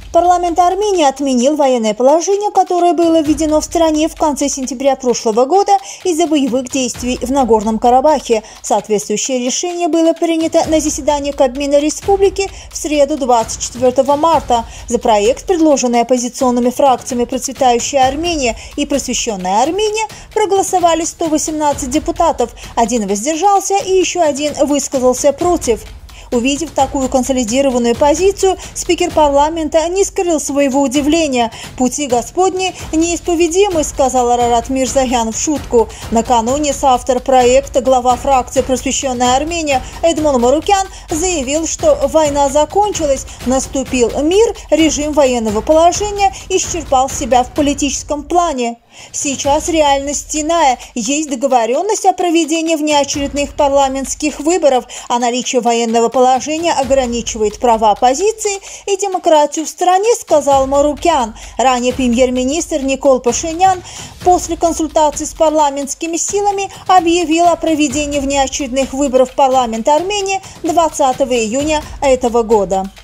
Парламент Армении отменил военное положение, которое было введено в стране в конце сентября прошлого года из-за боевых действий в Нагорном Карабахе. Соответствующее решение было принято на заседании Кабмина Республики в среду 24 марта. За проект, предложенный оппозиционными фракциями «Процветающая Армения» и «Просвещенная Армения», проголосовали 118 депутатов. Один воздержался и еще один высказался против. Увидев такую консолидированную позицию, спикер парламента не скрыл своего удивления. «Пути Господни неисповедимы», сказал Арарат Мирзоян в шутку. Накануне соавтор проекта, глава фракции «Просвещенная Армения» Эдмон Марукян заявил, что война закончилась, наступил мир, режим военного положения исчерпал себя в политическом плане. Сейчас реальность иная. Есть договоренность о проведении внеочередных парламентских выборов, а наличие военного положения ограничивает права оппозиции и демократию в стране, сказал Марукян. Ранее премьер-министр Никол Пашинян после консультаций с парламентскими силами объявил о проведении внеочередных выборов в парламент Армении 20 июня этого года.